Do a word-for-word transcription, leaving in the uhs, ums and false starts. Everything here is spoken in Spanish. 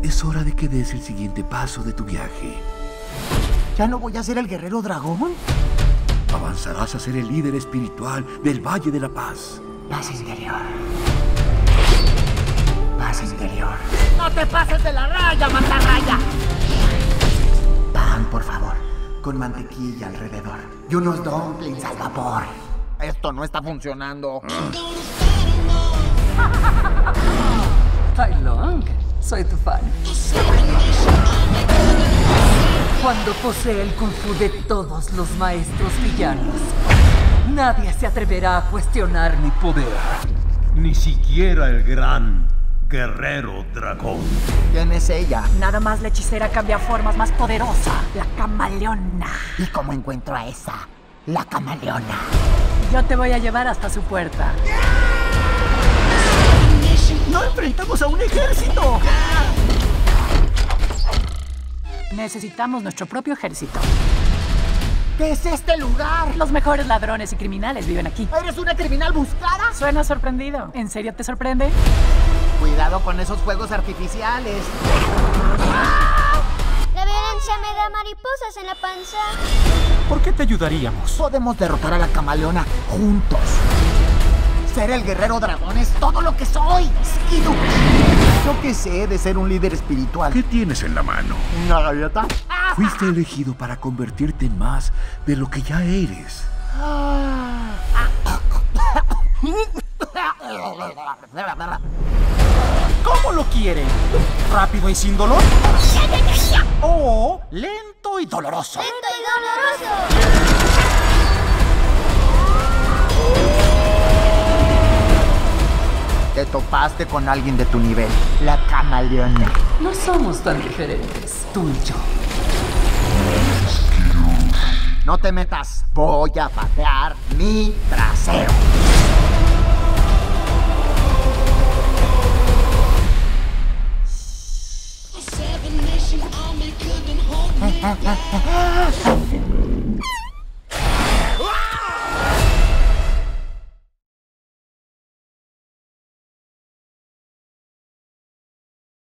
Es hora de que des el siguiente paso de tu viaje. ¿Ya no voy a ser el guerrero dragón? Avanzarás a ser el líder espiritual del Valle de la Paz. Paz interior. Paz interior. ¡No te pases de la raya, mantarraya! Pan, por favor. Con mantequilla alrededor. Y unos dumplings al vapor. Esto no está funcionando. Tai Long, soy tu fan. Cuando posee el kung fu de todos los maestros villanos, nadie se atreverá a cuestionar mi poder. Ni siquiera el gran guerrero dragón. ¿Quién es ella? Nada más la hechicera cambia formas más poderosa, la camaleona. ¿Y cómo encuentro a esa? La camaleona. Yo te voy a llevar hasta su puerta. ¡No enfrentamos a un ejército! Necesitamos nuestro propio ejército. ¿Qué es este lugar? Los mejores ladrones y criminales viven aquí. ¿Eres una criminal buscada? Suena sorprendido. ¿En serio te sorprende? Cuidado con esos fuegos artificiales. La violencia me da mariposas en la panza. ¿Por qué te ayudaríamos? Podemos derrotar a la camaleona juntos. Ser el guerrero dragón es todo lo que soy. Skidoo. Yo que sé de ser un líder espiritual. ¿Qué tienes en la mano? ¿Una gaviota? Fuiste elegido para convertirte en más de lo que ya eres. ¿Cómo lo quieren? ¿Rápido y sin dolor? ¿O lento y doloroso? ¡Lento y doloroso! Te topaste con alguien de tu nivel. La camaleona. No somos tan diferentes, tú y yo. No te metas. Voy a patear mi trasero. Seven Nation Army couldn't hold me down.